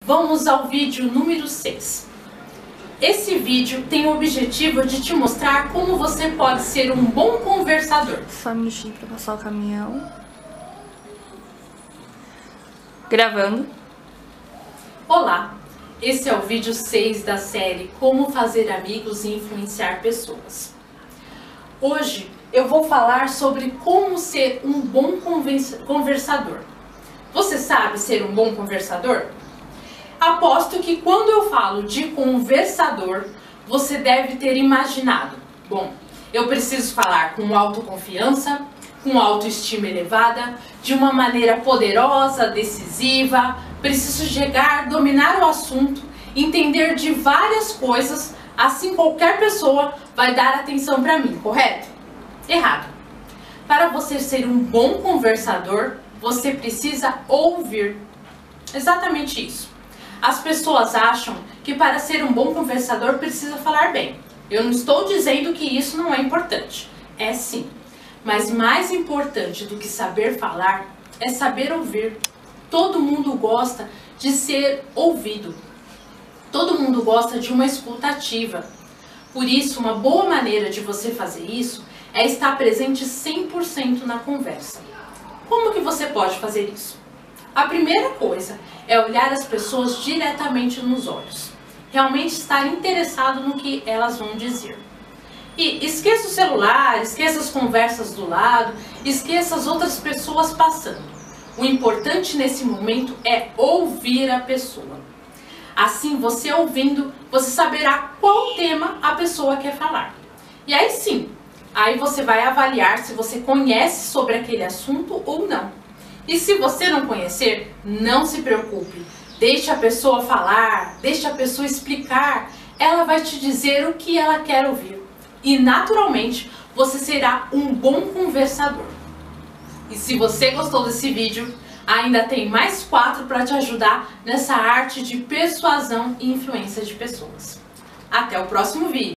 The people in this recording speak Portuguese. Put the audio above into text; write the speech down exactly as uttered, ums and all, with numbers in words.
Vamos ao vídeo número seis. Esse vídeo tem o objetivo de te mostrar como você pode ser um bom conversador. Só um minutinho pra passar o caminhão. Gravando. Olá, esse é o vídeo seis da série Como Fazer Amigos e Influenciar Pessoas. Hoje eu vou falar sobre como ser um bom conversador. Você sabe ser um bom conversador? Aposto que quando eu falo de conversador, você deve ter imaginado: bom, eu preciso falar com autoconfiança, com autoestima elevada, de uma maneira poderosa, decisiva, preciso chegar, dominar o assunto, entender de várias coisas, assim qualquer pessoa vai dar atenção para mim, correto? Errado. Para você ser um bom conversador, você precisa ouvir. Exatamente isso. As pessoas acham que para ser um bom conversador precisa falar bem. Eu não estou dizendo que isso não é importante. É sim. Mas mais importante do que saber falar é saber ouvir. Todo mundo gosta de ser ouvido. Todo mundo gosta de uma escuta ativa. Por isso, uma boa maneira de você fazer isso é estar presente cem por cento na conversa. Como que você pode fazer isso? A primeira coisa é olhar as pessoas diretamente nos olhos. Realmente estar interessado no que elas vão dizer. E esqueça o celular, esqueça as conversas do lado, esqueça as outras pessoas passando. O importante nesse momento é ouvir a pessoa. Assim, você ouvindo, você saberá qual tema a pessoa quer falar. E aí sim, aí você vai avaliar se você conhece sobre aquele assunto ou não. E se você não conhecer, não se preocupe. Deixe a pessoa falar, deixe a pessoa explicar. Ela vai te dizer o que ela quer ouvir. E naturalmente, você será um bom conversador. E se você gostou desse vídeo, ainda tem mais quatro para te ajudar nessa arte de persuasão e influência de pessoas. Até o próximo vídeo.